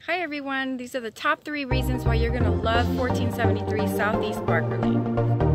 Hi everyone, these are the top 3 reasons why you're going to love 1473 Southeast Barker Lane.